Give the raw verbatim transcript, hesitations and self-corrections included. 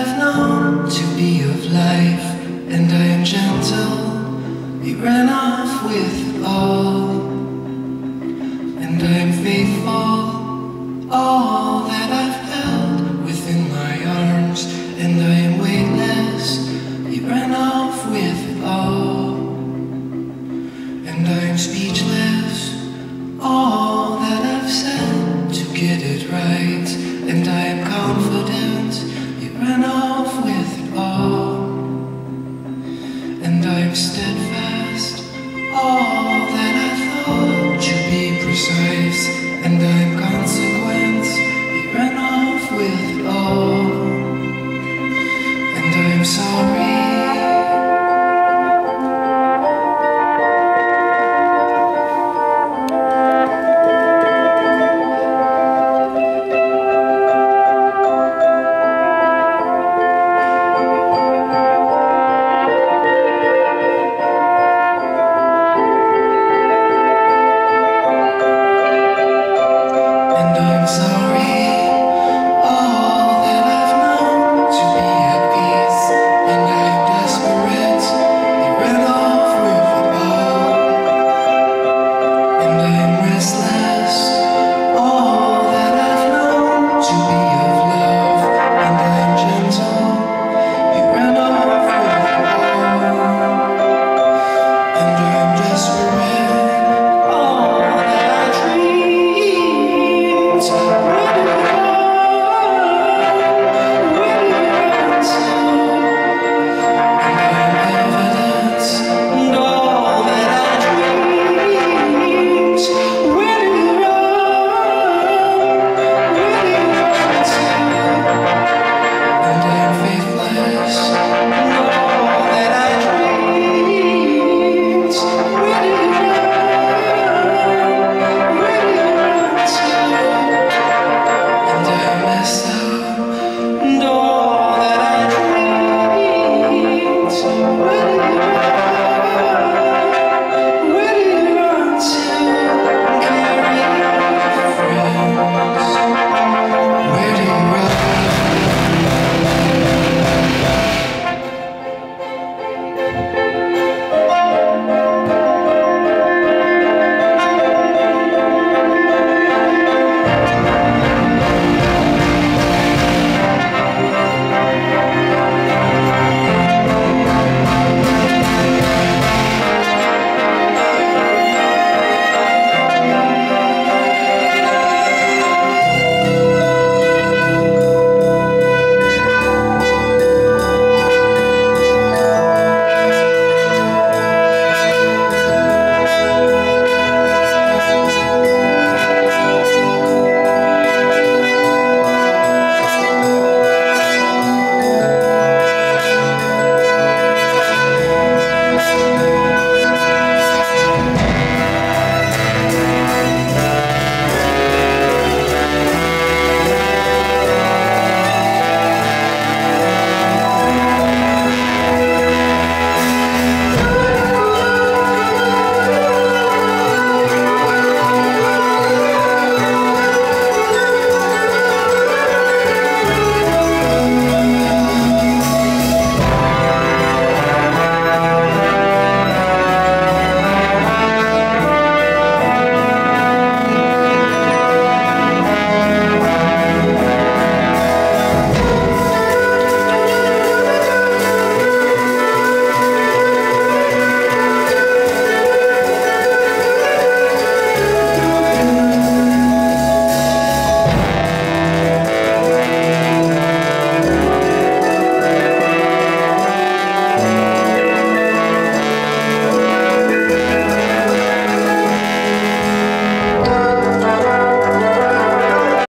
I've known to be of life, and I am gentle. He ran off with it all, and I am faithful. All that I've held within my arms, and I am weightless. He ran off with it all, and I am speechless. All that I've said to get it right, and I am confident. He ran off with it all.